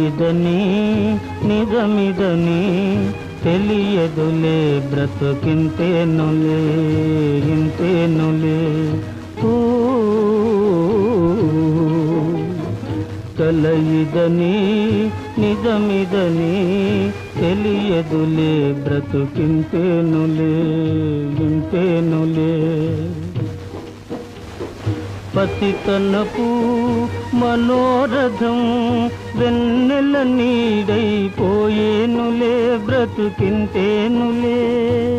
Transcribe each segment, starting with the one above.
ఇదని నిజమిదని తెలియదులే బ్రతుకింతేనులే ఇంతేనులే కల ఇదని నిజమిదని తెలియదులే బ్రతుకింతేనులే ఇంతేనులే పతితనపు మనోరథం వెన్నెల నీడైపోయేనులే బ్రతుకింతేనులే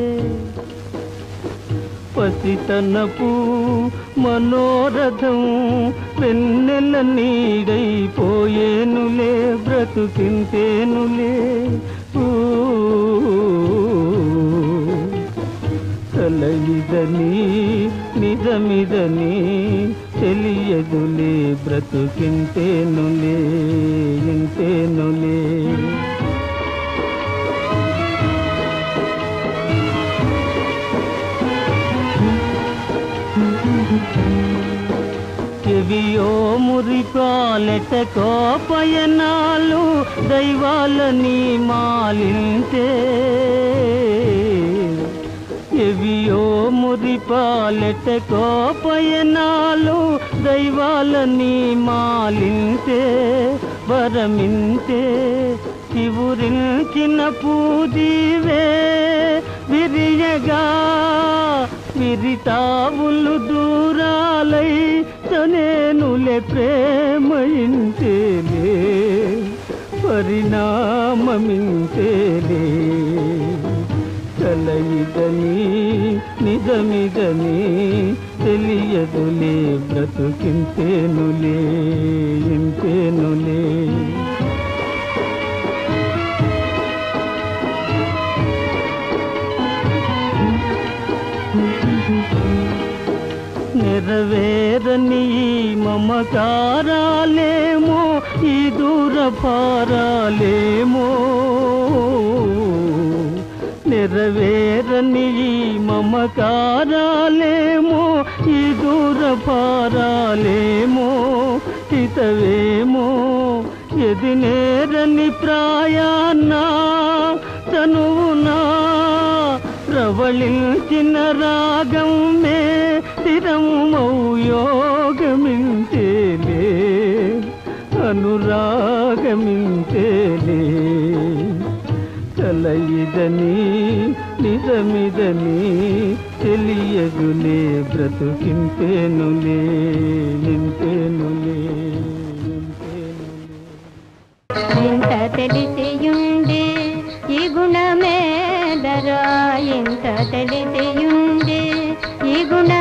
పతితనపు మనోరథం వెన్నెల నీడైపోయేనులే బ్రతుకింతేనులే కల ఇదని నిజమిదని తెలియదులే బ్రతుకింతేనులే ఇంతేనులే చెవియో మురిపాలెట కోపయనాలు దైవాలని మాలింతే చెవియో మురిపాలెట కోపయనాలు దైవాలని మాలింతే వరమింతే చివురించిన పూజీవే విరియగా విరితావులు దూరాలై తనేనులే ప్రేమయింతేలే పరిణామమింతేలే కల ఇదని నిజమిదని తెలియదులే బ్రతుకింతేనులే ఇంతేనులే నెరవేరని మమకారాలేమో ఈ దూరపారాలేమో నెరవేరని మమకారాలేమో ఈ దూరపారాలేమో హితవేమో ఎదినేరని ప్రాయాన్నా తనువునా ప్రవళించిన రాగం మే స్థిరమౌ యోగమింతేలే అనురాగమింతేలే కల ఇదని నిజమిదని తెలియదులే బ్రతుకింతేనులే ఇంతేనులే ఇంత తెలిసియుండే ఈ గుణమేదరా ఇంత తెలిసియుండే ఈ గుణ